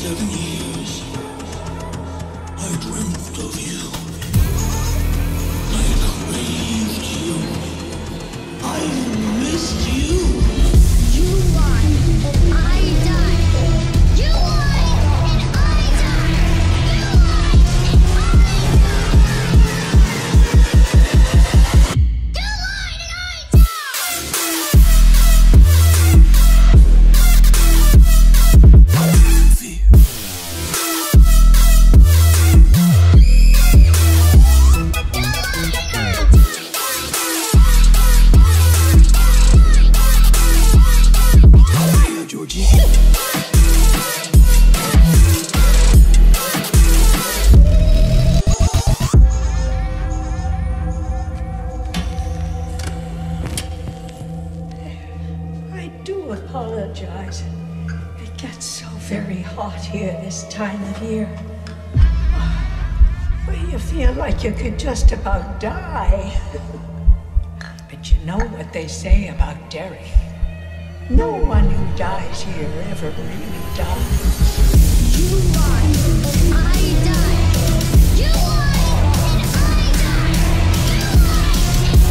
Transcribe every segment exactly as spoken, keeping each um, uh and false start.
Seven years, I dreamt of you. I craved you. I missed you. You lied, and I died. You lied, and I died. You lied, and I died. You lied, and I Fear. Fear, Georgie. I do apologize. It gets so very hot here this time of year. Where you feel like you could just about die. But you know what they say about Derek. No one who dies here ever really dies. You lied, and I died. You lied, and I died. You lied, and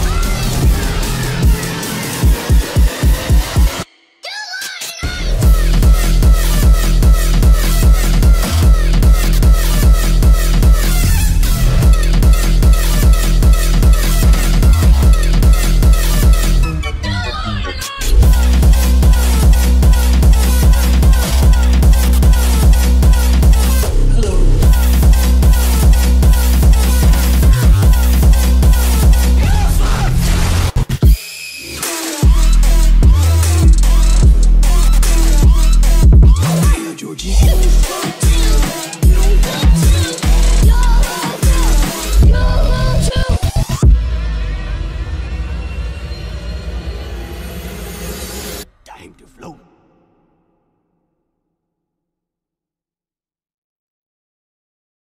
Fear, Georgie. Time to float.